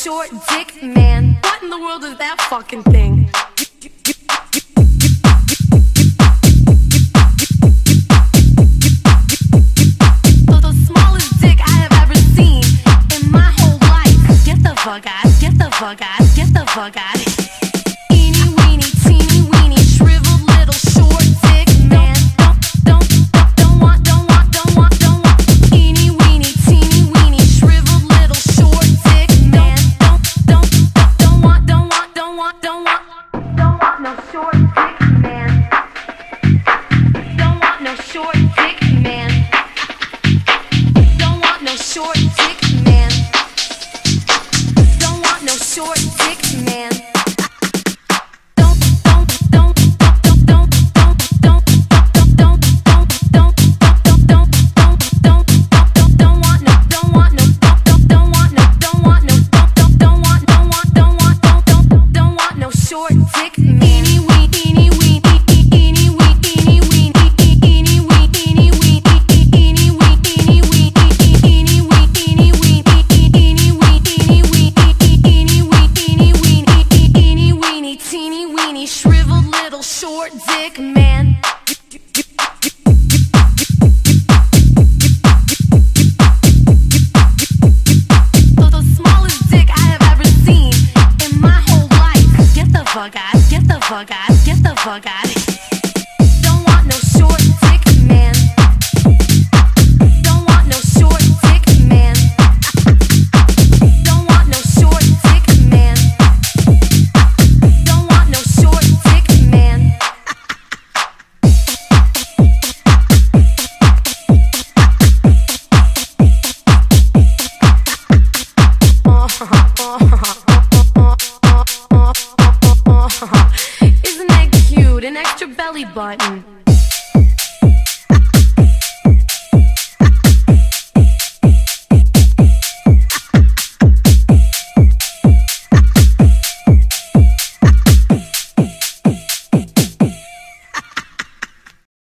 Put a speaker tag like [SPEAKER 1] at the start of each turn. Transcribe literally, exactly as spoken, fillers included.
[SPEAKER 1] short dick man. What in the world is that fucking thing? The smallest dick I have ever seen in my whole life. Get the fuck out, get the fuck out, get the fuck out. Eeny weeny, teeny weeny, shriveled little short dick man. Don't, don't, don't want, don't want, don't want, don't want. Eeny weeny, teeny weeny, shriveled little short dick man. Don't, don't, don't want, don't want, don't want, don't want, don't want no short dick man. Don't want no short dick man. Don't want no short dick man. Don't want no short dick man. Don't, don't, don't, don't, don't, don't, don't, don't, don't, don't, don't, don't, don't, don't want no, don't want no, don't, don't want no, don't want no, don't, don't want, don't want, don't want, don't, don't, don't want no short dick man. Eeny wee, eeny wee, eeny wee, eeny wee, eeny wee, eeny wee, eeny wee, eeny wee, eeny wee, eeny wee, eeny wee, eeny wee, eeny wee, eeny wee, eeny weeny, teeny weeny, shriveled little short dick man. The smallest dick I have ever seen in my whole life. Get the fuck out, get the fuck out, get the fuck out. Don't want no short dick man. Don't want no short dick man. Don't want no short dick man. Don't want no short dick man. Isn't that cute? An extra belly button.